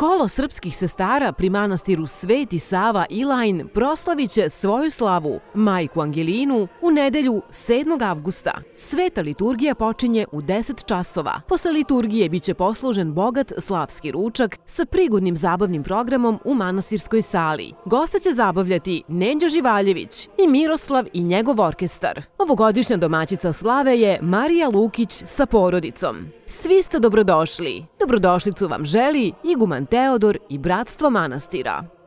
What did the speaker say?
Kolo srpskih sestara pri manastiru Sveti Sava Ilajn proslavit će svoju slavu, Majku Angelinu, u nedelju 7. avgusta. Sveta liturgija počinje u 10 časova. Posle liturgije biće poslužen bogat slavski ručak sa prigodnim zabavnim programom u manastirskoj sali. Goste će zabavljati Neđo Živaljević i Miroslav i njegov orkestar. Ovogodišnja domaćica slave je Marija Lukić sa porodicom. Svi ste dobrodošli. Dobrodošlicu vam želi iguman Teodor i bratstvo manastira.